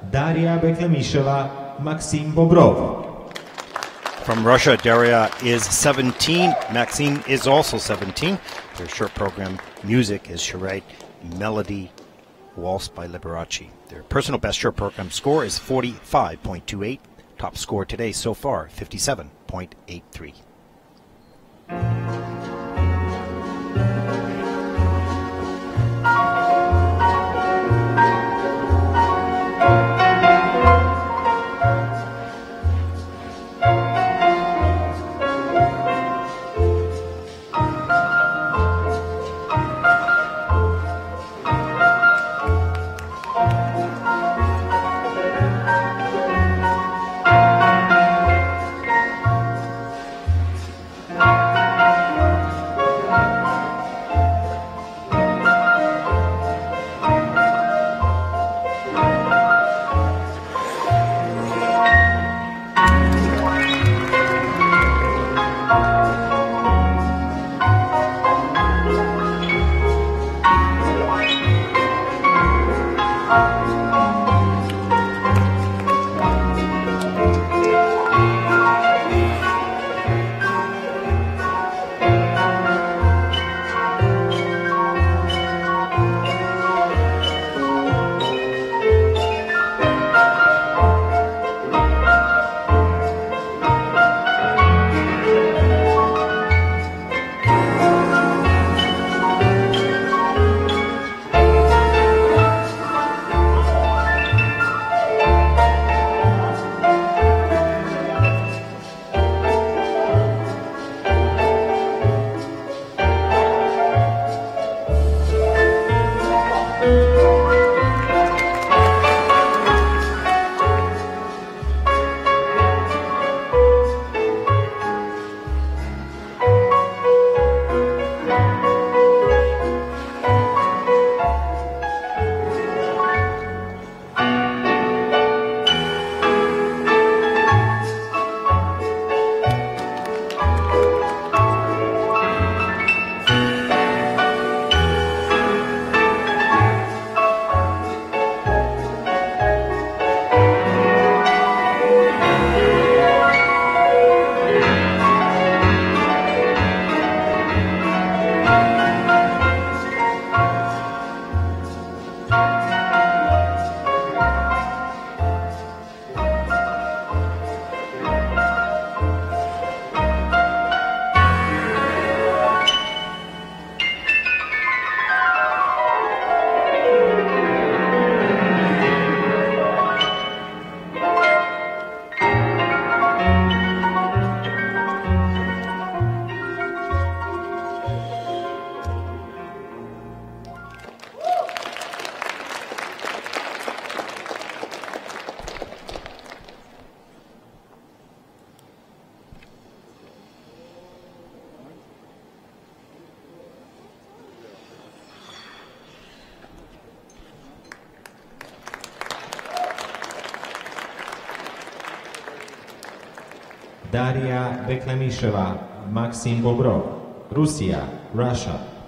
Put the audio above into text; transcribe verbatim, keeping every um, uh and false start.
Daria BEKLEMISHEVA, Maxim BOBROV. From Russia, Daria is seventeen. Maxim is also seventeen. Their short program music is charade, melody, waltz by Liberace. Their personal best short program score is forty-five point two eight. Top score today so far, fifty-seven point eight three. Daria BEKLEMISHEVA, Maxim BOBROV, Russia, Russia.